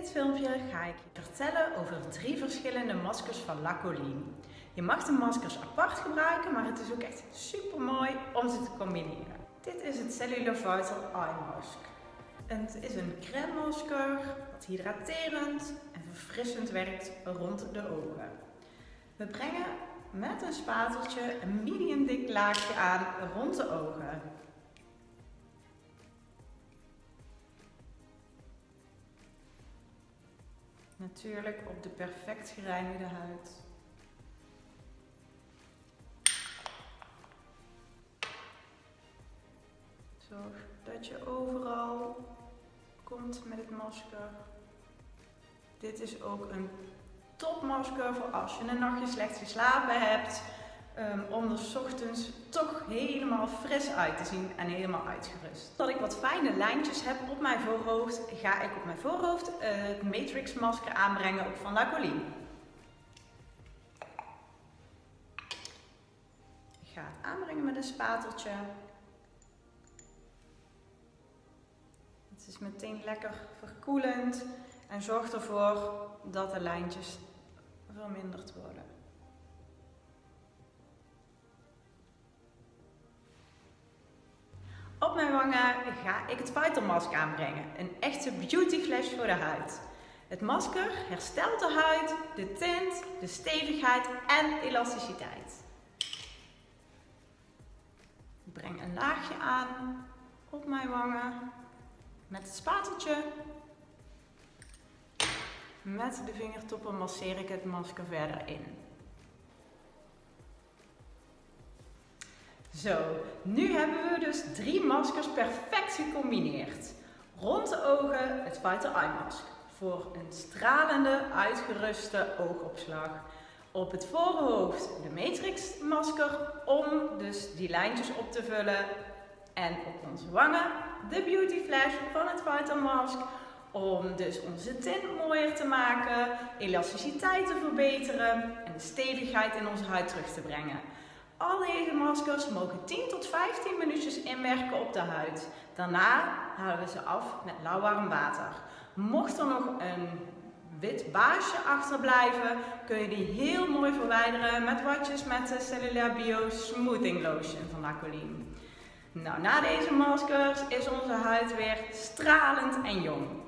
dit filmpje ga ik je vertellen over 3 verschillende maskers van Lacoline. Je mag de maskers apart gebruiken, maar het is ook echt super mooi om ze te combineren. Dit is het Cellular Vital Eye Mask. Het is een crème masker dat hydraterend en verfrissend werkt rond de ogen. We brengen met een spateltje een medium dik laagje aan rond de ogen. Natuurlijk op de perfect gereinigde huid. Zorg dat je overal komt met het masker. Dit is ook een topmasker voor als je een nachtje slecht geslapen hebt. Om er 's ochtends toch helemaal fris uit te zien en helemaal uitgerust. Dat ik wat fijne lijntjes heb op mijn voorhoofd, ga ik op mijn voorhoofd het Matrix masker aanbrengen, ook van Lacoline. Ik ga het aanbrengen met een spateltje. Het is meteen lekker verkoelend en zorgt ervoor dat de lijntjes verminderd worden. Op mijn wangen ga ik het Vital Mask aanbrengen, een echte beauty flash voor de huid. Het masker herstelt de huid, de tint, de stevigheid en elasticiteit. Ik breng een laagje aan op mijn wangen met het spateltje. Met de vingertoppen masseer ik het masker verder in. Zo, nu hebben we dus 3 maskers perfect gecombineerd. Rond de ogen het Vital Eye Mask voor een stralende, uitgeruste oogopslag. Op het voorhoofd de Matrix masker om dus die lijntjes op te vullen. En op onze wangen de Beauty Flash van het Vital Mask om dus onze tint mooier te maken, elasticiteit te verbeteren en de stevigheid in onze huid terug te brengen. Al deze maskers mogen 10 tot 15 minuutjes inwerken op de huid. Daarna halen we ze af met lauwwarm water. Mocht er nog een wit baasje achterblijven, kun je die heel mooi verwijderen met watjes met de Cellular Bio Smoothing Lotion van Lacoline. Nou, na deze maskers is onze huid weer stralend en jong.